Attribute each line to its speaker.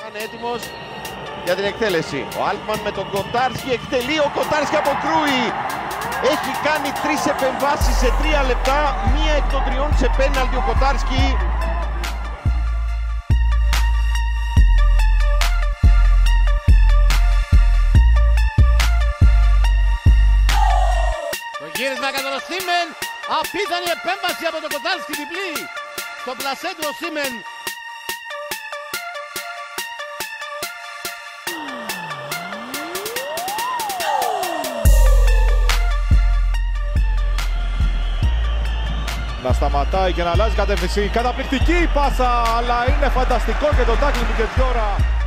Speaker 1: Είναι έτοιμος για την εκτέλεση. Ο Altman με τον Κοτάρσκι εκτελεί. Ο Κοτάρσκι αποκρούει. Έχει κάνει 3 επεμβάσεις σε 3 λεπτά. Μία εκ των 3 σε πέναλτι ο Κοτάρσκι.
Speaker 2: Το γύρισμα κατά τον Σίμεν. Απίθανη επέμβαση από τον Κοτάρσκι, διπλή. Στο πλασέ του ο Σίμεν.
Speaker 3: Να σταματάει και να αλλάζει κατεύθυνση. Καταπληκτική πάσα, αλλά είναι φανταστικό και το τάκλινγκ του Κετζιόρα.